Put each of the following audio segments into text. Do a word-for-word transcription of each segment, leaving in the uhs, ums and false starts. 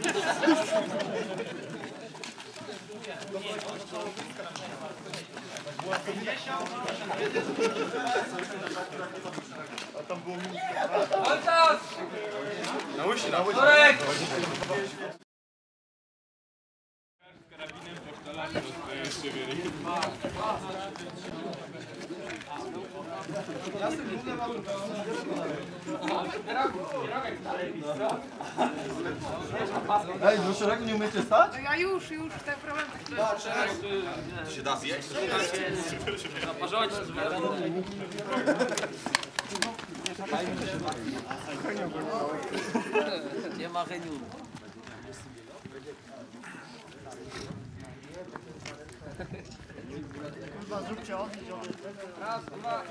A tam było mi... Na łysi, na łysi. Ej, do szeregu nie umiecie stać? No ja już, już, ten problem To się da zjeść? Zaparzować. Nie ma heniu. Kurwa, zróbcie odbić. Raz, dwa.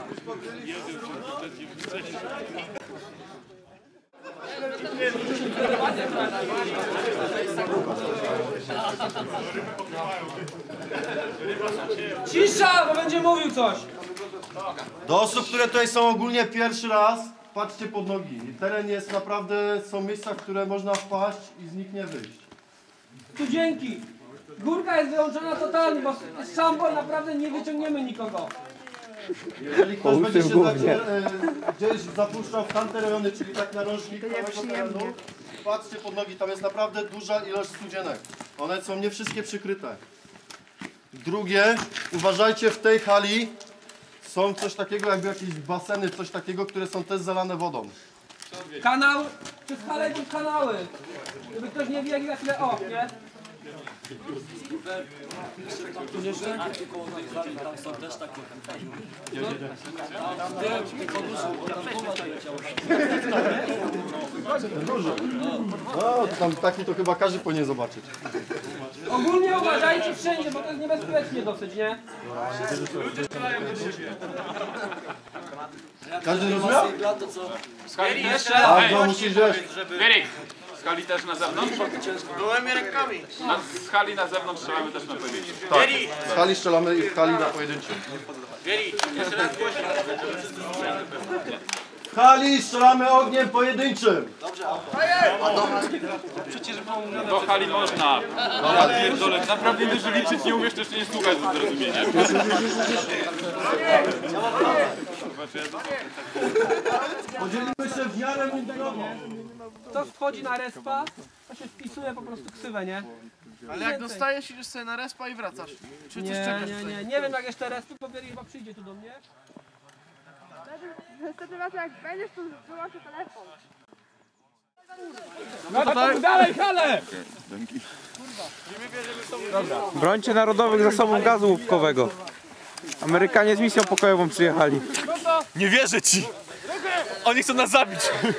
Cisza, bo będzie mówił coś. Do osób, które tutaj są ogólnie pierwszy raz, patrzcie pod nogi. Teren jest naprawdę, są miejsca, w które można wpaść i z nich nie wyjść. Tu dzięki. Górka jest wyłączona totalnie, bo z szambol naprawdę nie wyciągniemy nikogo. Jeżeli ktoś będzie się zacie, e, gdzieś zapuszczał w tamte rejony, czyli tak narożnik całego terenu, patrzcie pod nogi, tam jest naprawdę duża ilość studzienek. One są nie wszystkie przykryte. Drugie, uważajcie, w tej hali są coś takiego jakby jakieś baseny, coś takiego, które są też zalane wodą. Kanał, przez halę idą kanały. Żeby ktoś nie wie, jak za chwilę, o, nie? Tam są też takie. Dużo. No, to tam taki to chyba każdy powinien zobaczyć. Ogólnie uważajcie wszędzie, bo to jest niebezpiecznie dosyć, nie? Każdy rozumiał? Skali jeszcze? Bardzo musisz wziąć. Wierik! Skali też na zewnątrz? Gołymi rękami. Na skali na zewnątrz strzelamy też na pojedynczy. Tak, z hali strzelamy i w hali na pojedynczym. Wierik, jeszcze raz głośniej. W hali strzelamy ogniem pojedynczym. Do hali można. Ja pierdolę, naprawdę wiesz, że liczyć nie umiesz, też nie słuchać do zrozumienia. Podzielimy się w miarę minutownie. Kto wchodzi na respa, to się wpisuje po prostu ksywę, nie? Ale jak dostajesz, idziesz sobie na respa i wracasz. Czy coś Nie, czekasz nie, tutaj? nie, nie wiem jak jeszcze respy, bo Wierik chyba przyjdzie tu do mnie. Niestety raz jak będziesz, to wyłączę telefon. No dalej, hale! Brońcie narodowych zasobów gazu łupkowego. Amerykanie z misją pokojową przyjechali. Nie wierzę ci! Oni chcą nas zabić!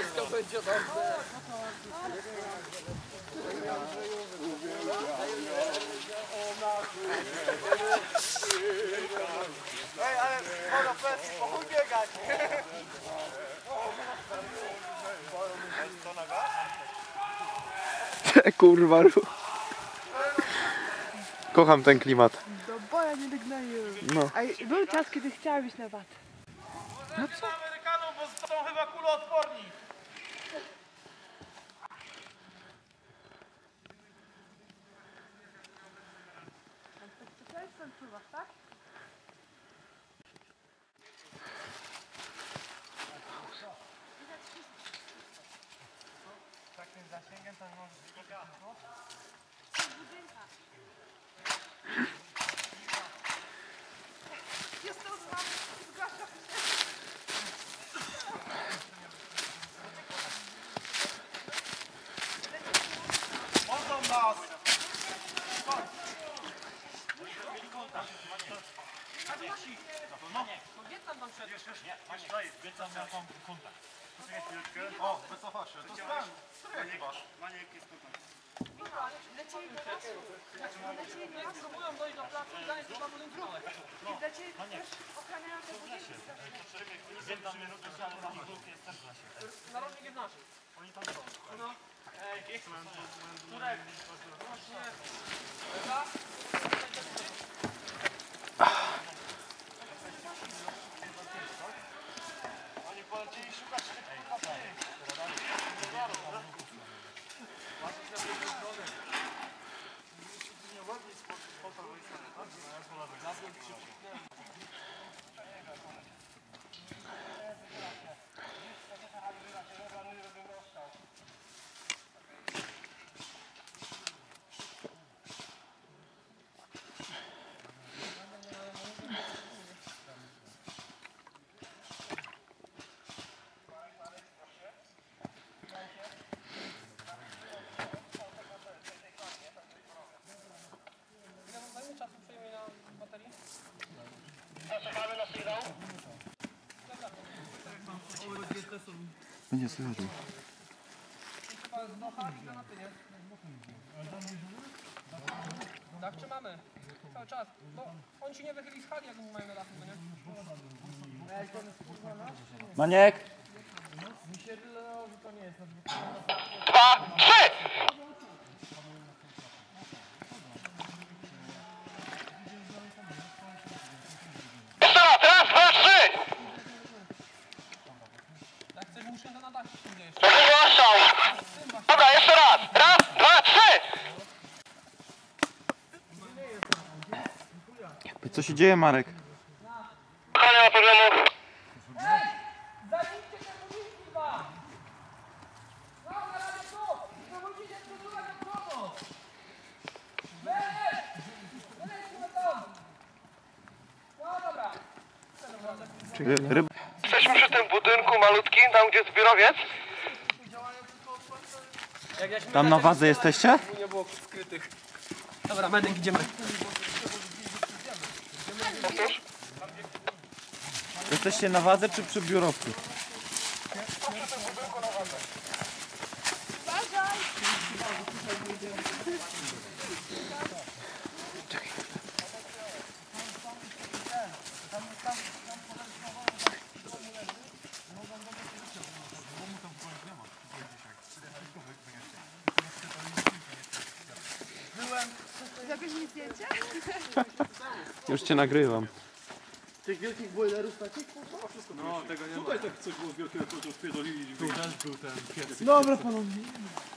Ej, ale woda presji, po chuj biegać. Kurwa. Kocham ten klimat. Do boja nie wygnają. No. A był czas, kiedy chciałem iść na wat. No co? Amerykanów, bo są chyba kuloodporni. To jest ten czuwasz, tak? Takim zasięgiem to może spotkać. Jestem z wami, zgłaszam się. Chodzą nas! O, wycofa się. To stan. Którego masz? Maniek jest kontakt. Lecieli do nas? Lecieli do nas? Próbują dojść do placu i daje chyba budynku. I lecieli też ochraniają te budynki. Narożnik jest nasz. Oni tam są. No. Ej, Turek. Oni polecili szukać tych kurwa. Będzie słychać. Tak trzymamy. Cały czas. Bo on ci nie wychyli z hali, jak nie mają na dachu, nie? Maniek! Dwa, trzy! Jeszcze raz, raz, dwa, trzy! Jak chcesz muszę to na dachu gdzieś. Wygłaszam! Dobra, jeszcze raz! Raz, dwa, trzy! Co się dzieje, Marek? Nie ma problemu. Zajmijcie się budynki dwa! No, na razie tu! Spróbujcie się przesuwać od przodu! Wyleź! Wyleźmy tam! No dobra. Ryb... Jesteśmy przy tym budynku malutkim, tam gdzie jest zbiorowiec. Tam na wadze jesteście? Nie było skrytych. Dobra, medyk, idziemy. Jesteście na wadze czy przy biurowcu? Zrobisz mi zdjęcie? Już cię nagrywam. Tych wielkich boilerów takich? No, tego nie ma. Dobra panowie.